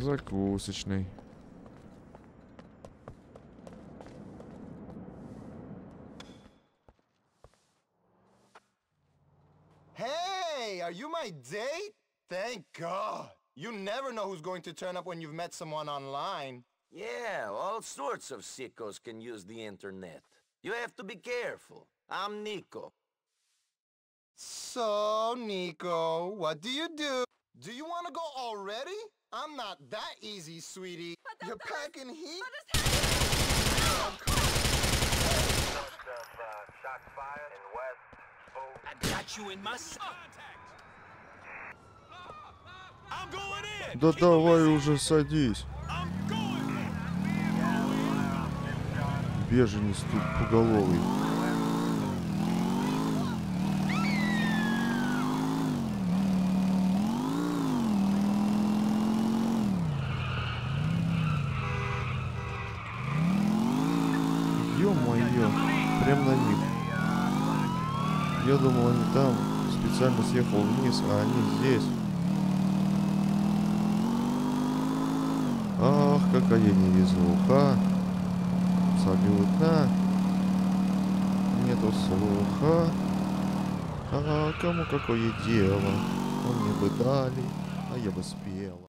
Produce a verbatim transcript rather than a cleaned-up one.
закусочной. Hey, are you my date? Thank God. You never know who's going to turn up when you've met someone online. Yeah, all sorts of sickos can use the internet. You have to be careful. I'm Nico. So, Nico, what do you do? Do you want to go already? I'm not that easy, sweetie. You're packing heat? I got you in my sight. I'm going in. Да давай уже садись. Беженец тут поголовый. Ё-моё, прям на них. Я думал, они там. Специально съехал вниз, а они здесь. Ах, какая невезуха. Абсолютно. Нету слуха. А кому какое дело? Он мне бы дали, а я бы спел.